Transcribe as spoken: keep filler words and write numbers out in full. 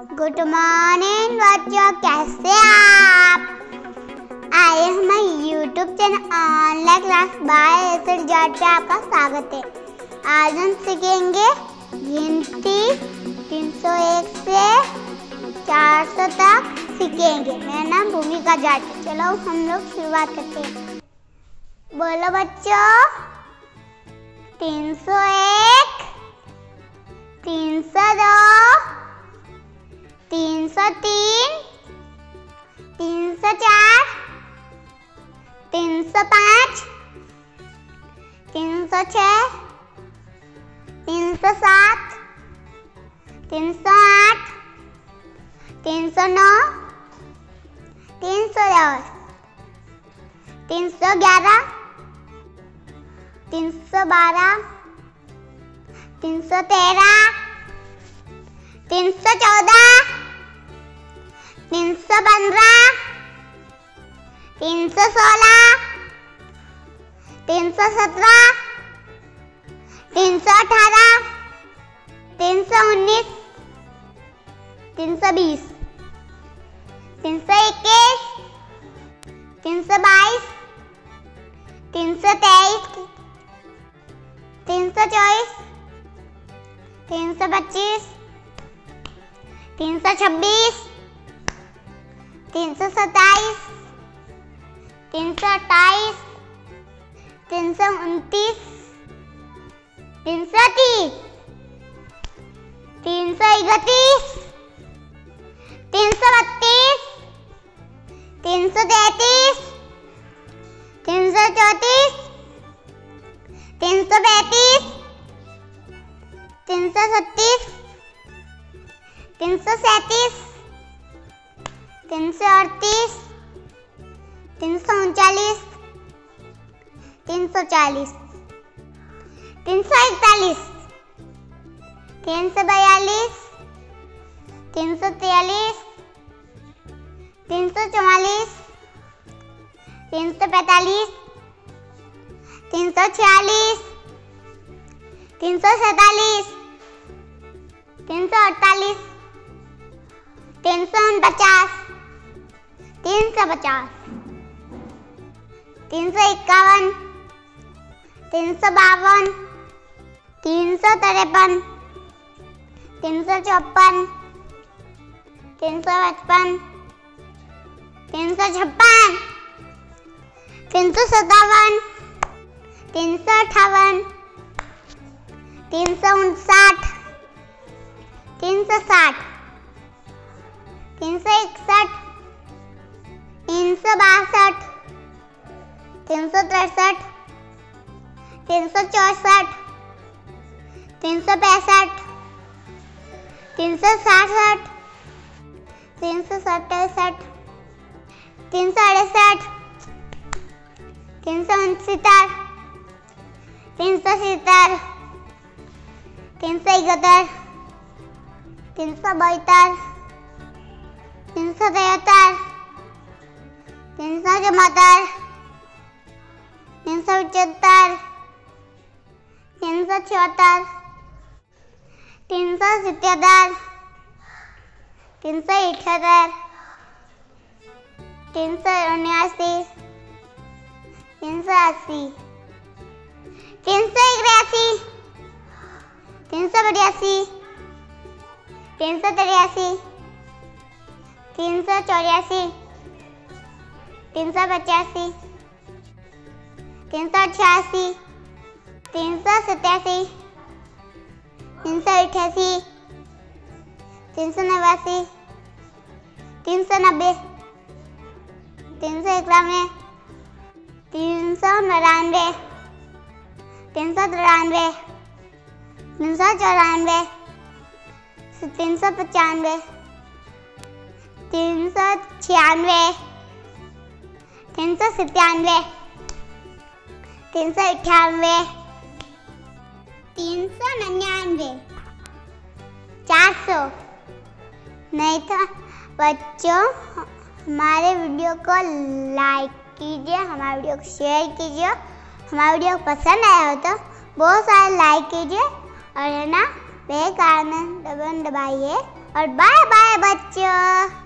Good morning बच्चों, कैसे आप? आए हमारे YouTube channel online class by S जॉट पे आपका स्वागत है। आज हम सीखेंगे गिनती तीन सौ एक से चार सौ तक सीखेंगे। मेरा नाम भूमिका जाट। चलो हम लोग शुरुआत करते हैं। बोलो बच्चों, तीन सौ एक, तीन सौ दो, तीन सौ तीन, तीन सौ चार, तीन सौ पाँच, तीन सौ छः, तीन सौ सात, तीन सौ आठ, तीन सौ नौ, तीन सौ दस, तीन सौ ग्यारह, तीन सौ बारह, तीन सौ तेरह, तीन सौ चौदह, तीन सौ पंद्रह, तीन सौ सोलह, तीन सौ सत्रह, तीन सौ अठारह, तीन सौ उन्नीस, तीन सौ बीस, तीन सौ इक्कीस, तीन सौ बाईस, तीन सौ तेईस, तीन सौ चौबीस, तीन सौ पच्चीस, तीन सौ छब्बीस, तीन सौ सत्ताईस, तीन सौ अट्ठाईस, तीन सौ उनतीस, तीन सौ तीस, तीन सौ इकतीस, तीन सौ बत्तीस, तीन सौ तैंतीस, तीन सौ चौंतीस, तीन सौ पैंतीस, तीन सौ छत्तीस, तीन सौ सैंतीस, तीन सौ अड़तीस, तीन सौ उनचालीस, तीन सौ चालीस, तीन सौ इकतालीस, तीन सौ बयालीस, तीन सौ तिरालीस, तीन सौ चौवालीस, तीन सौ पैंतालीस, तीन सौ छियालीस, तीन सौ सैंतालीस, तीन सौ अड़तालीस, तीन सौ उनपचास, तीन सौ पचास, तीन सौ इक्यावन, तीन सौ बावन, तीन सौ तिरपन, तीन सौ चौपन, तीन सौ पचपन, तीन सौ छप्पन, तीन सौ सत्तावन, तीन सौ अट्ठावन, तीन सौ उनसाठ, तीन सौ साठ, तीन सौ इकसठ, तीन सौ बासठ, तीन सौ तिरसठ, तीन सौ चौसठ, तीन सौ पैंसठ, तीन सौ सासठ, तीन सौ सत्तासठ, तीन सौ अड़सठ, तीन सौ उनसत्तर, तीन सौ सत्तर, तीन सौ इकहत्तर, तीन सौ बहत्तर, तीन सौ तिहत्तर, तीन सौ चौहत्तर, तीन सौ पचहत्तर, तीन सौ छिहत्तर, तीन सौ सतहत्तर, तीन सौ अठहत्तर, तीन सौ उन्यासी, तीन सौ अस्सी, तीन सौ इक्यासी, तीन सौ बयासी, तीन सौ तिरासी, तीन सौ चौरासी, तीन सौ पचासी, तीन सौ अठासी, तीन सौ सतासी, तीन सौ अठासी, तीन सौ नवासी, तीन सौ नब्बे, तीन सौ इक्यानवे, तीन सौ निन्यानवे, तीन सौ तिरानवे, तीन सौ चौरानवे, तीन सौ पचानवे, तीन सौ छियानवे, तीन सौ सत्तानवे, तीन सौ अट्ठानवे, तीन सौ निन्यानवे, चार सौ। नहीं था बच्चों, हमारे वीडियो को लाइक कीजिए, हमारे वीडियो को शेयर कीजिए। हमारा वीडियो पसंद आया हो तो बहुत सारे लाइक कीजिए और है ना बेल आइकन दबाइए और बाय बाय बच्चों।